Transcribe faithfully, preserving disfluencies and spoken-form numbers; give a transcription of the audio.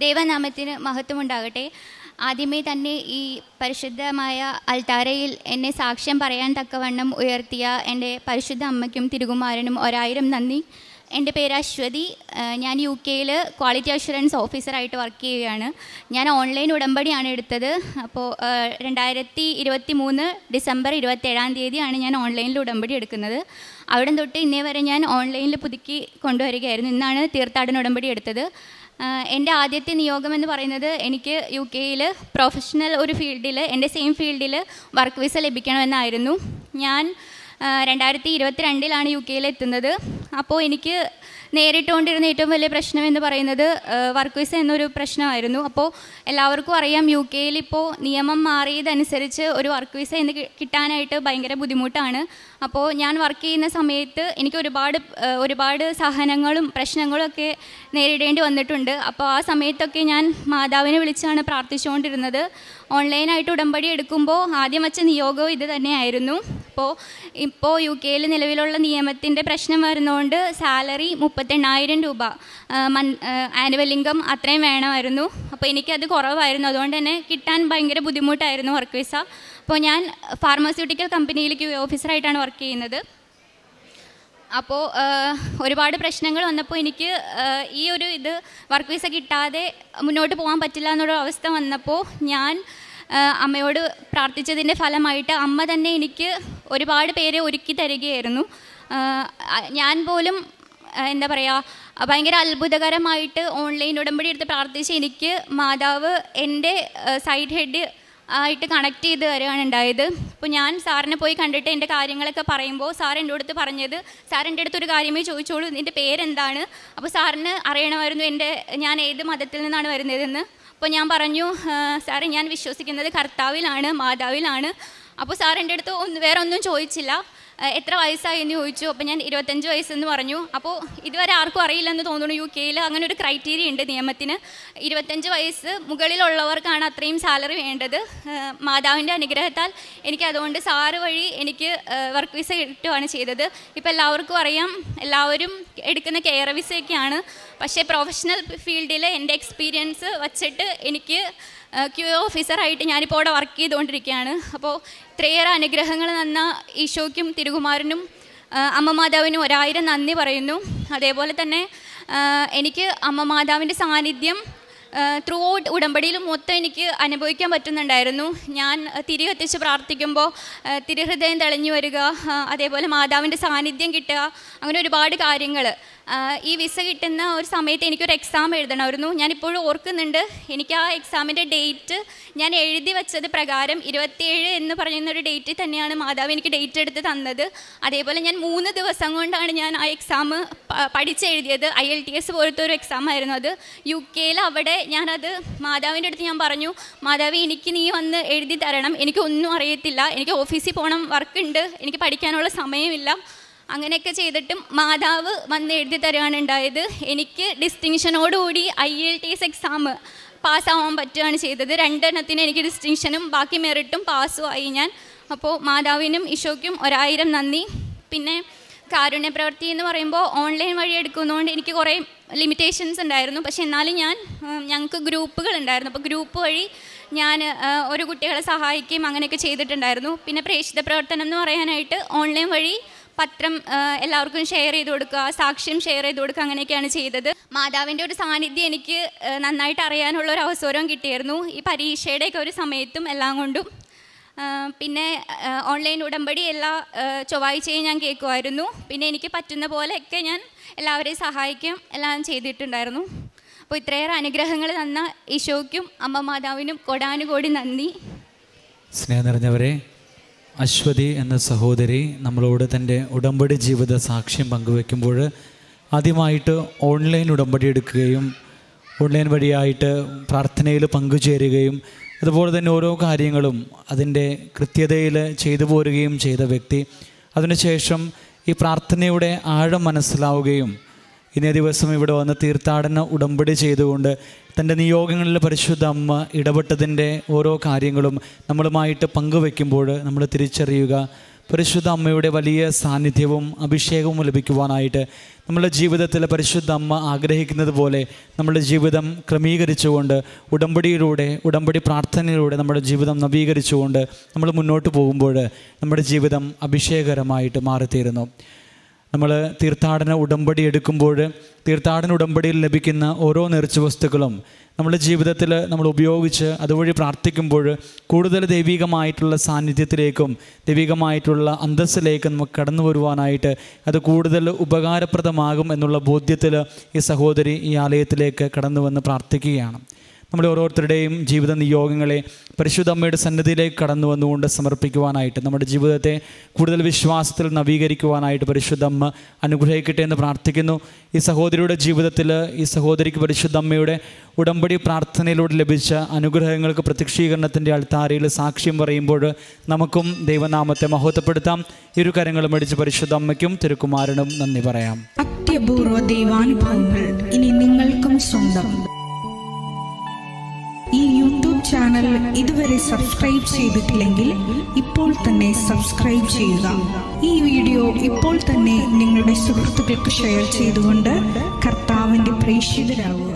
ദൈവനാമത്തിന് മഹത്വമുണ്ടാകട്ടെ. ആദ്യമേ തന്നെ ഈ പരിശുദ്ധമായ അൽത്താരയിൽ എന്നെ സാക്ഷ്യം പറയാൻ തക്കവണ്ണം ഉയർത്തിയ എൻ്റെ പരിശുദ്ധ അമ്മയ്ക്കും തിരുകുമാരനും ഒരായിരം നന്ദി. എൻ്റെ പേര് അശ്വതി. ഞാൻ യു കെയിൽ ക്വാളിറ്റി അഷുറൻസ് ഓഫീസറായിട്ട് വർക്ക് ചെയ്യുകയാണ്. ഞാൻ ഓൺലൈൻ ഉടമ്പടിയാണ് എടുത്തത്. അപ്പോൾ രണ്ടായിരത്തി ഇരുപത്തി മൂന്ന് ഡിസംബർ ഇരുപത്തേഴാം തീയതിയാണ് ഞാൻ ഓൺലൈനിൽ ഉടമ്പടി എടുക്കുന്നത്. അവിടെ തൊട്ട് ഇന്നേ വരെ ഞാൻ ഓൺലൈനിൽ പുതുക്കി കൊണ്ടുവരികയായിരുന്നു. ഇന്നാണ് തീർത്ഥാടന ഉടമ്പടി എടുത്തത്. എൻ്റെ ആദ്യത്തെ നിയോഗം എന്ന് പറയുന്നത് എനിക്ക് യു കെയിൽ പ്രൊഫഷണൽ ഒരു ഫീൽഡിൽ എൻ്റെ സെയിം ഫീൽഡിൽ വർക്ക് വിസ ലഭിക്കണമെന്നായിരുന്നു. ഞാൻ രണ്ടായിരത്തി ഇരുപത്തി രണ്ടിലാണ് യു കെയിൽ എത്തുന്നത്. അപ്പോൾ എനിക്ക് നേരിട്ടുകൊണ്ടിരുന്ന ഏറ്റവും വലിയ പ്രശ്നം എന്ന് പറയുന്നത് വർക്ക് വിസ എന്നൊരു പ്രശ്നമായിരുന്നു. അപ്പോൾ എല്ലാവർക്കും അറിയാം, യു കെയിൽ ഇപ്പോൾ നിയമം മാറിയതനുസരിച്ച് ഒരു വർക്ക് വിസ എന്ന് കിട്ടാനായിട്ട് ഭയങ്കര ബുദ്ധിമുട്ടാണ്. അപ്പോൾ ഞാൻ വർക്ക് ചെയ്യുന്ന സമയത്ത് എനിക്ക് ഒരുപാട് ഒരുപാട് സഹനങ്ങളും പ്രശ്നങ്ങളും ഒക്കെ നേരിടേണ്ടി വന്നിട്ടുണ്ട്. അപ്പോൾ ആ സമയത്തൊക്കെ ഞാൻ മാതാവിനെ വിളിച്ചാണ് പ്രാർത്ഥിച്ചുകൊണ്ടിരുന്നത്. ഓൺലൈനായിട്ട് ഉടമ്പടി എടുക്കുമ്പോൾ ആദ്യം വച്ച നിയോഗവും ഇത് തന്നെയായിരുന്നു. അപ്പോൾ ഇപ്പോൾ യു കെയിൽ നിലവിലുള്ള നിയമത്തിൻ്റെ പ്രശ്നം വരുന്നതുകൊണ്ട് സാലറി മുപ്പത്തെണ്ണായിരം രൂപ മൻ ആനുവൽ ഇൻകം അത്രയും വേണമായിരുന്നു. അപ്പോൾ എനിക്കത് കുറവായിരുന്നു. അതുകൊണ്ട് തന്നെ കിട്ടാൻ ഭയങ്കര ബുദ്ധിമുട്ടായിരുന്നു വർക്ക് വിസ. അപ്പോൾ ഞാൻ ഫാർമസ്യൂട്ടിക്കൽ കമ്പനിയിൽ ക്യൂ ഓഫീസറായിട്ടാണ് വർക്ക് ചെയ്യുന്നത്. അപ്പോൾ ഒരുപാട് പ്രശ്നങ്ങൾ വന്നപ്പോൾ എനിക്ക് ഈ ഒരു ഇത് വർക്ക് വിസ കിട്ടാതെ മുന്നോട്ട് പോകാൻ പറ്റില്ല എന്നൊരു അവസ്ഥ വന്നപ്പോൾ ഞാൻ അമ്മയോട് പ്രാർത്ഥിച്ചതിൻ്റെ ഫലമായിട്ട് അമ്മ തന്നെ എനിക്ക് ഒരുപാട് പേരെ ഒരുക്കി തരികയായിരുന്നു. ഞാൻ പോലും എന്താ പറയുക, ഭയങ്കര അത്ഭുതകരമായിട്ട് ഓൺലൈൻ ഉടമ്പടി എടുത്ത് പ്രാർത്ഥിച്ച് എനിക്ക് മാതാവ് എൻ്റെ സൈഡ് ഹെഡ് ആയിട്ട് കണക്ട് ചെയ്ത് തരികയാണ് ഉണ്ടായത്. അപ്പോൾ ഞാൻ സാറിനെ പോയി കണ്ടിട്ട് എൻ്റെ കാര്യങ്ങളൊക്കെ പറയുമ്പോൾ സാർ എൻ്റെ അടുത്ത് പറഞ്ഞത്, സാർ എൻ്റെ അടുത്തൊരു കാര്യമേ ചോദിച്ചോളൂ, നിൻ്റെ പേരെന്താണ്? അപ്പോൾ സാറിന് അറിയണമായിരുന്നു എൻ്റെ ഞാൻ ഏത് മതത്തിൽ നിന്നാണ് വരുന്നതെന്ന്. അപ്പോൾ ഞാൻ പറഞ്ഞു, സാറ് ഞാൻ വിശ്വസിക്കുന്നത് കർത്താവിലാണ്, മാതാവിലാണ്. അപ്പോൾ സാർ എൻ്റെ അടുത്ത് ഒന്ന് വേറെ ഒന്നും ചോദിച്ചില്ല. എത്ര വയസ്സായി എന്ന് ചോദിച്ചു. അപ്പോൾ ഞാൻ ഇരുപത്തഞ്ച് വയസ്സെന്ന് പറഞ്ഞു. അപ്പോൾ ഇതുവരെ ആർക്കും അറിയില്ലെന്ന് തോന്നുന്നു, യു കെയിൽ അങ്ങനെ ഒരു ക്രൈറ്റീരിയ ഉണ്ട് നിയമത്തിന്. ഇരുപത്തഞ്ച് വയസ്സ് മുകളിലുള്ളവർക്കാണ് അത്രയും സാലറി വേണ്ടത്. മാതാവിൻ്റെ അനുഗ്രഹത്താൽ എനിക്ക് അതുകൊണ്ട് സാറ് വഴി എനിക്ക് വർക്ക് വിസ കിട്ടുകയാണ് ചെയ്തത്. ഇപ്പോൾ എല്ലാവർക്കും അറിയാം, എല്ലാവരും എടുക്കുന്ന കെയർ വിസയൊക്കെയാണ്. പക്ഷേ പ്രൊഫഷണൽ ഫീൽഡിൽ എൻ്റെ എക്സ്പീരിയൻസ് വച്ചിട്ട് എനിക്ക് ക്യൂ ഓഫീസറായിട്ട് ഞാനിപ്പോൾ അവിടെ വർക്ക് ചെയ്തുകൊണ്ടിരിക്കുകയാണ്. അപ്പോൾ ഇത്രയേറെ അനുഗ്രഹങ്ങൾ തന്ന ഈശോയ്ക്കും തിരുകുമാരനും അമ്മ മാതാവിനും ഒരായിരം നന്ദി പറയുന്നു. അതേപോലെ തന്നെ എനിക്ക് അമ്മ മാതാവിൻ്റെ സാന്നിധ്യം ത്രൂ ഔട്ട് ഉടമ്പടിയിൽ മൊത്തം എനിക്ക് അനുഭവിക്കാൻ പറ്റുന്നുണ്ടായിരുന്നു. ഞാൻ തിരി കത്തിച്ച് പ്രാർത്ഥിക്കുമ്പോൾ തിരുഹൃദയം തെളിഞ്ഞു വരിക, അതേപോലെ മാതാവിൻ്റെ സാന്നിധ്യം കിട്ടുക, അങ്ങനെ ഒരുപാട് കാര്യങ്ങൾ. ഈ വിസ കിട്ടുന്ന ഒരു സമയത്ത് എനിക്കൊരു എക്സാം എഴുതണമായിരുന്നു. ഞാനിപ്പോഴും ഓർക്കുന്നുണ്ട്. എനിക്ക് ആ എക്സാമിൻ്റെ ഡേറ്റ് ഞാൻ എഴുതി വച്ചത് പ്രകാരം ഇരുപത്തിയേഴ് എന്ന് പറയുന്നൊരു ഡേറ്റിൽ തന്നെയാണ് മാതാവ് എനിക്ക് ഡേറ്റ് എടുത്ത് തന്നത്. അതേപോലെ ഞാൻ മൂന്ന് ദിവസം കൊണ്ടാണ് ഞാൻ ആ എക്സാം പഠിച്ചെഴുതിയത്. ഐ എൽ ടി എസ് പോലത്തെ ഒരു എക്സാം ആയിരുന്നു അത്. യു കെയിൽ അവിടെ ഞാനത് മാതാവിൻ്റെ അടുത്ത് ഞാൻ പറഞ്ഞു, മാതാവ് എനിക്ക് നീ വന്ന് എഴുതി തരണം, എനിക്കൊന്നും അറിയത്തില്ല, എനിക്ക് ഓഫീസിൽ പോകണം, വർക്കുണ്ട്, എനിക്ക് പഠിക്കാനുള്ള സമയമില്ല. അങ്ങനെയൊക്കെ ചെയ്തിട്ടും മാതാവ് വന്ന് എഴുതി തരുകയാണ് ഉണ്ടായത്. എനിക്ക് ഡിസ്റ്റിങ്ഷനോടുകൂടി I L T S exam പാസ്സാവാൻ പറ്റുകയാണ് ചെയ്തത്. രണ്ടെണ്ണത്തിന് എനിക്ക് ഡിസ്റ്റിങ്ഷനും ബാക്കി മെറിറ്റും പാസ്സും ആയി ഞാൻ. അപ്പോൾ മാതാവിനും ഈശോയ്ക്കും ഒരായിരം നന്ദി. പിന്നെ കാരുണ്യ പ്രവൃത്തി എന്ന് പറയുമ്പോൾ ഓൺലൈൻ വഴി എടുക്കുന്നതുകൊണ്ട് എനിക്ക് കുറേ ലിമിറ്റേഷൻസ് ഉണ്ടായിരുന്നു. പക്ഷെ എന്നാലും ഞാൻ ഞങ്ങൾക്ക് ഗ്രൂപ്പുകളുണ്ടായിരുന്നു. അപ്പോൾ ഗ്രൂപ്പ് വഴി ഞാൻ ഒരു കുട്ടികളെ സഹായിക്കുകയും അങ്ങനെയൊക്കെ ചെയ്തിട്ടുണ്ടായിരുന്നു. പിന്നെ പ്രേക്ഷിത പ്രവർത്തനം എന്ന് പറയാനായിട്ട് ഓൺലൈൻ വഴി പത്രം എല്ലാവർക്കും ഷെയർ ചെയ്ത് കൊടുക്കുക, സാക്ഷ്യം ഷെയർ ചെയ്ത് കൊടുക്കുക, അങ്ങനെയൊക്കെയാണ് ചെയ്തത്. മാതാവിൻ്റെ ഒരു സാന്നിധ്യം എനിക്ക് നന്നായിട്ട് അറിയാനുള്ള ഒരു അവസരവും കിട്ടിയിരുന്നു ഈ പരീക്ഷയുടെയൊക്കെ ഒരു സമയത്തും എല്ലാം കൊണ്ടും. പിന്നെ ഓൺലൈൻ ഉടമ്പടി എല്ലാ ചൊവ്വാഴ്ചയും ഞാൻ കേൾക്കുമായിരുന്നു. പിന്നെ എനിക്ക് പറ്റുന്ന പോലെയൊക്കെ ഞാൻ എല്ലാവരെയും സഹായിക്കും എല്ലാം ചെയ്തിട്ടുണ്ടായിരുന്നു. അപ്പോൾ ഇത്രയേറെ അനുഗ്രഹങ്ങൾ തന്ന ഈശോയ്ക്കും അമ്മ മാതാവിനും കോടാനുകോടി നന്ദി. സ്നേഹം നിറഞ്ഞവരെ, അശ്വതി എന്ന സഹോദരി നമ്മളോട് തൻ്റെ ഉടമ്പടി ജീവിത സാക്ഷ്യം പങ്കുവെക്കുമ്പോൾ ആദ്യമായിട്ട് ഓൺലൈൻ ഉടമ്പടി എടുക്കുകയും ഓൺലൈൻ വഴിയായിട്ട് പ്രാർത്ഥനയിൽ പങ്കുചേരുകയും അതുപോലെ തന്നെ ഓരോ കാര്യങ്ങളും അതിൻ്റെ കൃത്യതയിൽ ചെയ്തു പോരുകയും ചെയ്ത വ്യക്തി, അതിനുശേഷം ഈ പ്രാർത്ഥനയുടെ ആഴം മനസ്സിലാവുകയും ഇന്നേ ദിവസം ഇവിടെ വന്ന് തീർത്ഥാടന ഉടമ്പടി ചെയ്തുകൊണ്ട് തൻ്റെ നിയോഗങ്ങളിൽ പരിശുദ്ധ അമ്മ ഇടപെട്ടതിൻ്റെ ഓരോ കാര്യങ്ങളും നമ്മളുമായിട്ട് പങ്കുവെക്കുമ്പോൾ നമ്മൾ തിരിച്ചറിയുക, പരിശുദ്ധ അമ്മയുടെ വലിയ സാന്നിധ്യവും അഭിഷേകവും ലഭിക്കുവാനായിട്ട് നമ്മുടെ ജീവിതത്തിൽ പരിശുദ്ധ അമ്മ ആഗ്രഹിക്കുന്നത് പോലെ നമ്മുടെ ജീവിതം ക്രമീകരിച്ചുകൊണ്ട് ഉടമ്പടിയിലൂടെ ഉടമ്പടി പ്രാർത്ഥനയിലൂടെ നമ്മുടെ ജീവിതം നവീകരിച്ചുകൊണ്ട് നമ്മൾ മുന്നോട്ട് പോകുമ്പോൾ നമ്മുടെ ജീവിതം അഭിഷേകകരമായിട്ട് മാറിത്തീരുന്നു. നമ്മൾ തീർത്ഥാടന ഉടമ്പടി എടുക്കുമ്പോൾ തീർത്ഥാടന ഉടമ്പടിയിൽ ലഭിക്കുന്ന ഓരോ നേർച്ച വസ്തുക്കളും നമ്മുടെ ജീവിതത്തിൽ നമ്മൾ ഉപയോഗിച്ച് അതുവഴി പ്രാർത്ഥിക്കുമ്പോൾ കൂടുതൽ ദൈവികമായിട്ടുള്ള സാന്നിധ്യത്തിലേക്കും ദൈവികമായിട്ടുള്ള അന്തസ്സിലേക്കും നമുക്ക് കടന്നു വരുവാനായിട്ട് അത് കൂടുതൽ ഉപകാരപ്രദമാകും എന്നുള്ള ബോധ്യത്തിൽ ഈ സഹോദരി ഈ ആലയത്തിലേക്ക് കടന്നു വന്ന് പ്രാർത്ഥിക്കുകയാണ്. നമ്മുടെ ഓരോരുത്തരുടെയും ജീവിത നിയോഗങ്ങളെ പരിശുദ്ധ അമ്മയുടെ സന്നിധിയിലേക്ക് കടന്നു വന്നുകൊണ്ട് സമർപ്പിക്കുവാനായിട്ട് നമ്മുടെ ജീവിതത്തെ കൂടുതൽ വിശ്വാസത്തിൽ നവീകരിക്കുവാനായിട്ട് പരിശുദ്ധ അമ്മ അനുഗ്രഹിക്കട്ടെ എന്ന് പ്രാർത്ഥിക്കുന്നു. ഈ സഹോദരിയുടെ ജീവിതത്തിൽ ഈ സഹോദരിക്ക് പരിശുദ്ധ അമ്മയുടെ ഉടമ്പടി പ്രാർത്ഥനയിലൂടെ ലഭിച്ച അനുഗ്രഹങ്ങൾക്ക് പ്രത്യക്ഷീകരണത്തിൻ്റെ അൾത്താരയിൽ സാക്ഷ്യം പറയുമ്പോൾ നമുക്കും ദൈവനാമത്തെ മഹത്വപ്പെടുത്താം. ഇരു കരങ്ങളും അടിച്ച് പരിശുദ്ധ അമ്മയ്ക്കും തിരുക്കുമാരനും നന്ദി പറയാം. അത്യപൂർവ ദൈവാനുഭവങ്ങൾ ഇനി നിങ്ങൾക്കും സ്വന്തം. ഈ യൂട്യൂബ് ചാനൽ ഇതുവരെ സബ്സ്ക്രൈബ് ചെയ്തിട്ടില്ലെങ്കിൽ ഇപ്പോൾ തന്നെ സബ്സ്ക്രൈബ് ചെയ്യുക. ഈ വീഡിയോ ഇപ്പോൾ തന്നെ നിങ്ങളുടെ സുഹൃത്തുക്കൾക്ക് ഷെയർ ചെയ്തുകൊണ്ട് കർത്താവിൻ്റെ പ്രേക്ഷിതരാകുക.